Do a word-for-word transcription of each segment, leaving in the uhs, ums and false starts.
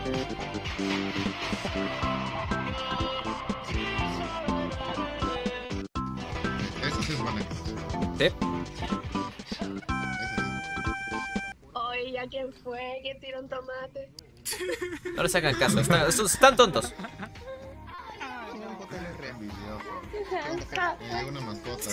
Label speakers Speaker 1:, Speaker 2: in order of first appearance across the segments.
Speaker 1: Eso sí es vale.
Speaker 2: ¿Sí?
Speaker 3: Oye, ¿ya quién fue que tiró un tomate?
Speaker 2: No les hagan caso, están, están tontos.
Speaker 1: Me llegó una mascota.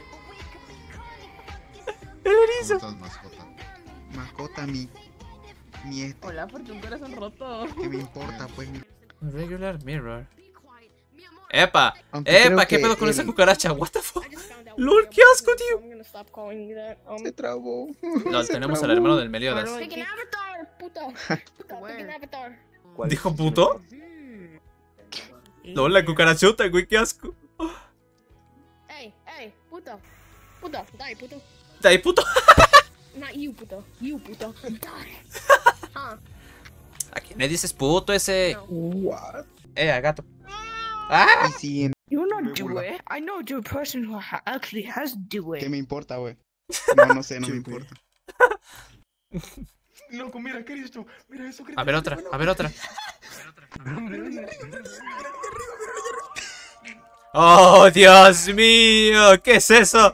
Speaker 2: El erizo.
Speaker 1: ¿Cómo estás, mascota?
Speaker 4: Mascota, mi. Mi este.
Speaker 5: Hola, porque un corazón roto.
Speaker 4: ¿Qué me importa, pues? Mi...
Speaker 2: Regular mirror. ¡Epa!
Speaker 4: Aunque
Speaker 2: ¡Epa!
Speaker 4: creo
Speaker 2: ¿Qué
Speaker 4: que
Speaker 2: pedo con
Speaker 4: el-
Speaker 2: esa cucaracha? ¿What the fuck? ¡Lol! ¡Qué asco, tío!
Speaker 4: Se trabó.
Speaker 2: Lol,
Speaker 4: Se
Speaker 2: tenemos al
Speaker 4: trabó.
Speaker 2: hermano del Meliodas.
Speaker 3: Pequeño avatar, puto. Puto, pequeño avatar.
Speaker 2: ¿Dijo puto? Lol, la cucarachota, güey, qué asco.
Speaker 3: Ey, ey, puto. Puto, die, puto.
Speaker 2: De ahí, puto.
Speaker 3: Not you, puto. You, puto. Die. Ah.
Speaker 2: ¿A quién le dices puto ese?
Speaker 4: What?
Speaker 2: Eh, a gato. ¡Ah!
Speaker 4: Y si en-
Speaker 5: You not
Speaker 4: Me
Speaker 5: do
Speaker 4: burla.
Speaker 5: it. I know a person who ha actually has do
Speaker 4: ¿Qué
Speaker 5: it.
Speaker 4: me importa, güey? No, no sé, no me importa.
Speaker 6: Loco, mira, ¿qué eres tú? Mira eso,
Speaker 2: A ver otra, a ver otra. ¡Oh, Dios mío! ¿Qué es eso?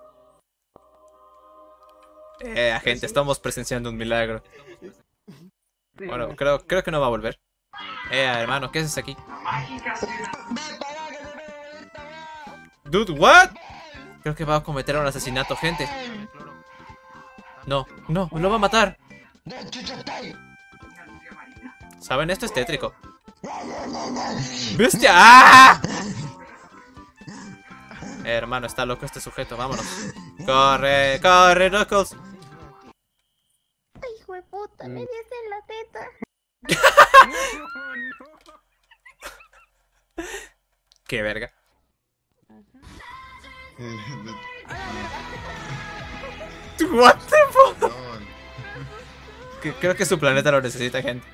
Speaker 2: Eh, gente, estamos presenciando un milagro. Bueno, creo, creo que no va a volver. Eh, hermano, ¿qué haces aquí? Dude, what? Creo que va a cometer un asesinato, gente. No, no, lo va a matar. ¿Saben? Esto es tétrico. ¡Bestia! ¡Ah! Eh, hermano, está loco este sujeto, vámonos. Corre, corre, Knuckles.
Speaker 3: Hijo de puta, me diste en la teta.
Speaker 2: Qué verga. What the fuck?
Speaker 1: Lol.
Speaker 2: Que- Creo que su planeta lo necesita, gente.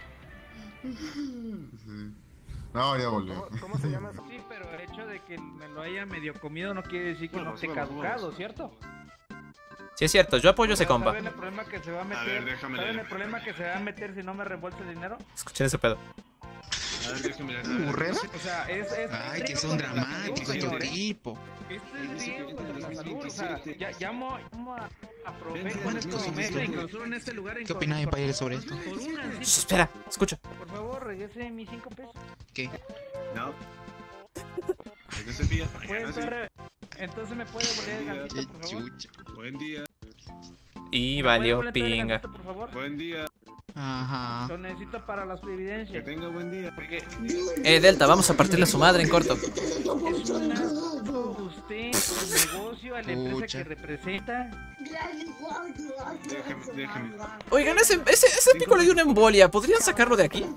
Speaker 1: Sí. No, ya volvió.
Speaker 6: ¿Cómo se llama eso?
Speaker 7: Sí, pero el hecho de que me lo haya medio comido no quiere decir que no esté
Speaker 6: Huevos, huevos,
Speaker 7: caducado,
Speaker 6: huevos.
Speaker 7: ¿cierto?
Speaker 2: Sí es cierto, yo apoyo a ese compa.
Speaker 7: ¿Saben el problema que se va a meter?
Speaker 6: ver, déjame
Speaker 7: ¿Saben
Speaker 6: leer.
Speaker 7: el problema que se va a meter si no me reembolsa el dinero?
Speaker 2: Escuchen ese pedo.
Speaker 6: A ver, déjame leer.
Speaker 4: ¿Burrera?
Speaker 7: O sea, es... es
Speaker 4: Ay,
Speaker 7: es
Speaker 4: que
Speaker 7: riesgo
Speaker 4: son
Speaker 7: contra la
Speaker 4: dramáticos
Speaker 7: salud,
Speaker 4: estos
Speaker 7: señores.
Speaker 4: tipos.
Speaker 7: Esto es riesgo contra la salud, o sea, ya, llamo, llamo a, a Profeco
Speaker 4: ven,
Speaker 7: en este
Speaker 4: ven,
Speaker 7: momento
Speaker 4: ven.
Speaker 7: y clausuro en este lugar.
Speaker 4: ¿Qué opinas, Empire, sobre esto?
Speaker 7: Por una,
Speaker 2: Shh,
Speaker 7: sí,
Speaker 2: espera, escucha.
Speaker 7: por favor, regrese mis cinco pesos.
Speaker 4: ¿Qué?
Speaker 6: No. ¿Qué se pilla?
Speaker 7: Pues, entonces, entonces me puede volver el
Speaker 4: Qué
Speaker 7: gantito, por favor.
Speaker 4: chucha.
Speaker 6: Buen día.
Speaker 2: Y
Speaker 7: ¿Me puede
Speaker 2: valió
Speaker 7: volver a traer el
Speaker 2: pinga.
Speaker 7: gantito, por favor?
Speaker 6: Buen día.
Speaker 4: Ajá.
Speaker 7: Lo necesito para las
Speaker 6: Que
Speaker 7: evidencias.
Speaker 6: tenga buen día.
Speaker 7: Porque
Speaker 2: Eh, Delta, vamos a partirle a su madre en corto.
Speaker 7: es un asco usted, el negocio, a la empresa
Speaker 4: Pucha.
Speaker 7: que representa.
Speaker 6: Déjeme, déjeme.
Speaker 2: Oigan, ese, ese, ese pico le dio una embolia. ¿Podrían sacarlo de aquí?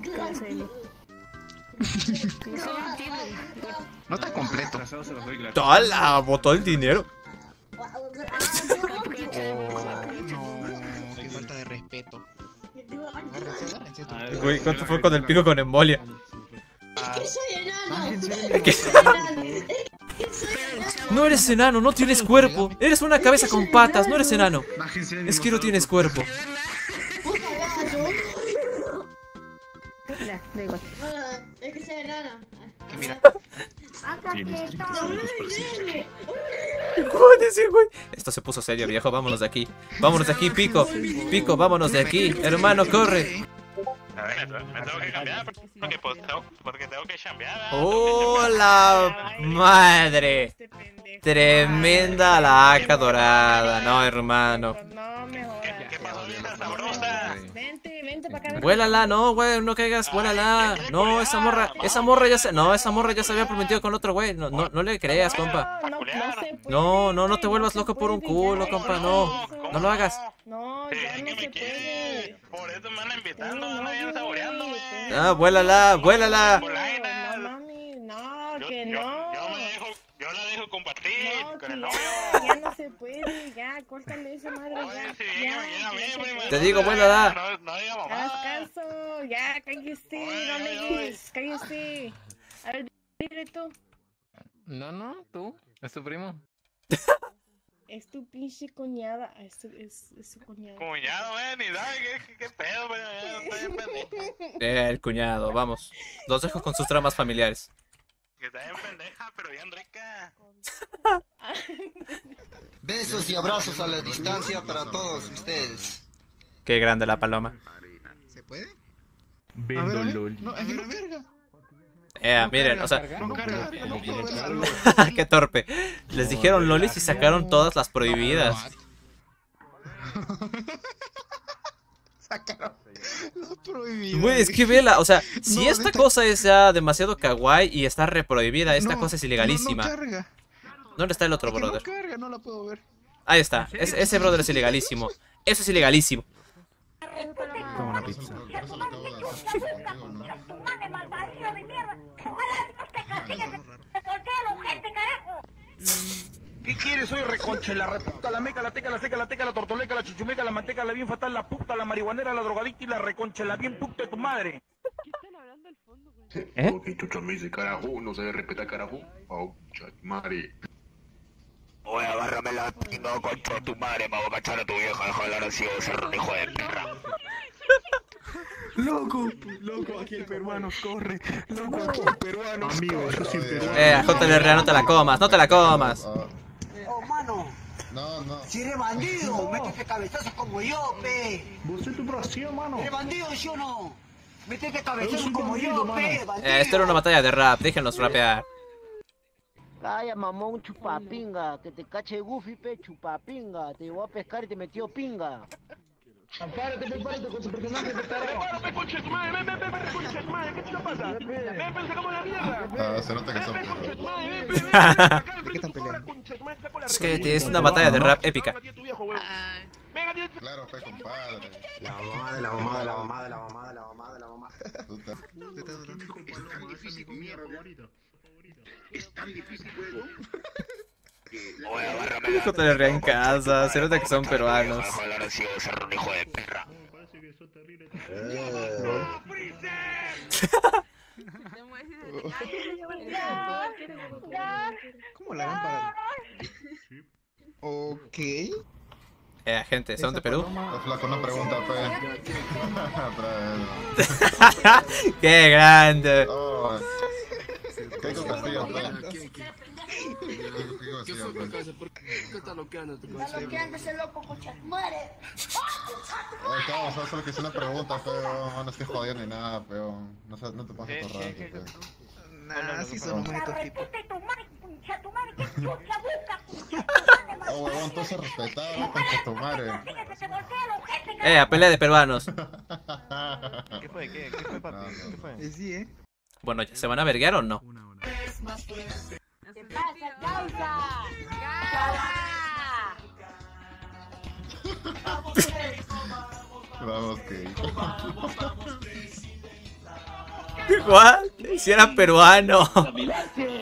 Speaker 4: No está completo.
Speaker 6: Atrasado se los doy gratis.
Speaker 2: ¡Hala! Botó el dinero.
Speaker 4: Oh, no, qué falta de respeto. Agárrense, agárrense.
Speaker 6: A ver,
Speaker 2: Güey, ¿cuánto fue con el pico con embolia? ¿Qué? No eres enano, no tienes cuerpo. Eres una cabeza con patas, no eres enano.
Speaker 6: Bájense de mi
Speaker 2: Es que no
Speaker 6: mostrador,
Speaker 2: tienes
Speaker 6: por
Speaker 2: cuerpo.
Speaker 3: Es que soy enana.
Speaker 4: Que mira.
Speaker 2: ¿Cómo decir, güey? Esto se puso serio, viejo. Vámonos de aquí. Vámonos de aquí, Pico. Pico, vámonos de aquí. Hermano, corre.
Speaker 8: A ver, me tengo que cambiar porque, pues, tengo, porque tengo que chambear. ¿verdad?
Speaker 2: ¡Oh, la madre! Tremenda laca dorada, no, hermano.
Speaker 3: No, mejor.
Speaker 8: ¿Qué, qué pasó, vieja sabrosa?
Speaker 3: Vente, vente para acá.
Speaker 2: Vuélala, no, güey, no caigas, vuélala. No, esa morra, esa morra ya se, no, esa morra ya se había prometido con otro güey. No, no, no le creas, compa.
Speaker 3: No, no, no se puede.
Speaker 2: No, no, no te
Speaker 3: güey,
Speaker 2: vuelvas
Speaker 3: se
Speaker 2: loco por un
Speaker 3: puede,
Speaker 2: culo,
Speaker 3: ya,
Speaker 2: compa,
Speaker 3: ya,
Speaker 2: no.
Speaker 3: eso.
Speaker 2: No lo hagas.
Speaker 3: No,
Speaker 8: Sí,
Speaker 3: ya
Speaker 8: que
Speaker 3: no
Speaker 8: me
Speaker 3: se
Speaker 8: quiere.
Speaker 3: puede.
Speaker 8: Por eso me andan invitando,
Speaker 3: No,
Speaker 8: no vayan
Speaker 3: no,
Speaker 8: saboreándome.
Speaker 3: güey,
Speaker 2: Ah, vuélala, vuélala.
Speaker 3: No, mami, no,
Speaker 8: Yo,
Speaker 3: que
Speaker 8: yo,
Speaker 3: no.
Speaker 8: yo me dejo, yo la dejo compartir
Speaker 3: No,
Speaker 8: con
Speaker 3: que
Speaker 8: el
Speaker 3: ya,
Speaker 8: novio.
Speaker 3: ya no se puede, ya, córtale esa madre.
Speaker 8: Oye,
Speaker 3: Ya,
Speaker 8: sí,
Speaker 3: ya,
Speaker 8: oye, a mí,
Speaker 3: ya se
Speaker 8: prima,
Speaker 3: puede.
Speaker 2: Te
Speaker 8: no
Speaker 2: digo,
Speaker 8: te
Speaker 2: vuélala.
Speaker 8: hagas, No, no diga
Speaker 3: Haz
Speaker 8: mamá.
Speaker 3: caso, ya, cállese,
Speaker 8: Oye,
Speaker 3: no me
Speaker 8: oye,
Speaker 3: guies, cállese. A ver, dile tú.
Speaker 9: No, no, tú, es tu primo.
Speaker 3: Es tu pinche cuñada. Es, su- es, es su cuñada.
Speaker 8: Cuñado, eh, ni da, ¿qué, qué, qué pedo, pero ya estoy en pendeja.
Speaker 2: Eh, el cuñado, vamos. Los dejo con sus dramas familiares.
Speaker 8: Que está en pendeja, pero bien rica.
Speaker 9: Besos y abrazos a la distancia para todos ustedes.
Speaker 2: Qué grande la paloma.
Speaker 9: ¿Se puede?
Speaker 6: Vendo LOL.
Speaker 9: No, es una verga.
Speaker 2: Eh, miren, o sea,
Speaker 9: No carga, no puedo verlo.
Speaker 2: qué torpe. Les dijeron lolis y sacaron todas las prohibidas.
Speaker 9: Sacaron lo prohibido.
Speaker 2: Güey, es que vela, o sea, si
Speaker 9: No,
Speaker 2: esta
Speaker 9: neta.
Speaker 2: cosa es ya demasiado kawaii y está reprohibida, esta
Speaker 9: No,
Speaker 2: cosa es ilegalísima.
Speaker 9: No, no carga.
Speaker 2: ¿Dónde está el otro
Speaker 9: Es que no
Speaker 2: brother?
Speaker 9: carga, no la puedo ver.
Speaker 2: Ahí está, es- ese brother es ilegalísimo. Eso es ilegalísimo.
Speaker 1: Como una pizza. Por eso le acabo de hacer contigo, ¿no?
Speaker 7: ¿Qué quieres? Soy reconche, la reputa, la meca, la teca, la seca, la teca, la tortoleca, la chuchumeca, la manteca, la bien fatal, la puta, la marihuanera, la drogadicta y la reconche, la bien puta de tu madre.
Speaker 2: ¿Eh?
Speaker 6: Ok, chucha, me dice carajo, no sabe respetar carajo. Oh, chat, madre.
Speaker 8: Oye, agárrame la chingada concha de tu madre, me voy a cachar a tu vieja, deja de hablar así, de ser un hijo de perra.
Speaker 9: Loco, loco, aquí el peruano corre. Loco, aquí el peruano.
Speaker 6: Amigo, yo soy peruano.
Speaker 2: Eh, J L R A, no te la comas, no te la comas.
Speaker 1: Ah,
Speaker 9: Oh, mano,
Speaker 1: no, no.
Speaker 9: si eres bandido, métete cabezazos como yo, pe.
Speaker 6: Vos es tu brasión, mano.
Speaker 9: ¿Eres bandido, sí o no? Métete cabezazos como yo, pe, bandido.
Speaker 2: Eh, esto era una batalla de rap, déjenlos rapear.
Speaker 10: Calla, mamón, chupapinga, que te cache Goofy, pe, chupapinga, te llevó a pescar y te metió pinga.
Speaker 7: Párate, párate con su personaje, párate, conche tu madre, ven, ven, ven, ven, conche tu madre, ¿qué te pasa? Ven, ven, ven, sacamos la mierda.
Speaker 1: Ah, se nota que son
Speaker 7: Ven, conche tu
Speaker 1: perros.
Speaker 7: madre, ven, ven, ven, acá al frente de tu cobra, conche tu madre, saco la
Speaker 2: Es que
Speaker 7: reconcha.
Speaker 2: es una batalla de rap épica.
Speaker 7: Venga, tío.
Speaker 1: Claro, fue compadre.
Speaker 9: La mamá de la mamá de la mamá de la mamá de la mamá de la mamá.
Speaker 1: Tú te-
Speaker 6: Es tan difícil, mierda. Es tan difícil, juego.
Speaker 8: Oye, agárrame la
Speaker 2: J L R A en casa, se nota que son peruanos.
Speaker 8: deja de hablar así, de ser un hijo de perra.
Speaker 9: ¿Cómo la lámpara? Ok.
Speaker 2: Eh, gente, ¿son de Perú?
Speaker 1: El flaco no pregunta, fe. Otra vez.
Speaker 2: ¡Qué grande!
Speaker 1: Oh, Keiko Castillo, fe. Keiko Castillo, fe.
Speaker 9: ¿Por qué está bloqueando tu
Speaker 3: ese loco, concha tu madre.
Speaker 1: Eh, Cabo, solo- solo que hice una pregunta, feo. No estoy jodiendo ni nada, feo. No, sé- no te pases por rato, feo.
Speaker 9: Nah, así son los estos tipos.
Speaker 1: Oh, huevón, tú se respetado, concha tu madre.
Speaker 2: Eh, a pelea de peruanos.
Speaker 1: ¿Qué fue? ¿Qué, qué fue, papi? ¿Qué fue?
Speaker 9: Eh, Sí, eh.
Speaker 2: Bueno, ¿ya se van a verguear o no?
Speaker 3: ¿Qué pasa, causa?
Speaker 1: Vamos, Keiko.
Speaker 2: ¿Cuál? Si era peruano.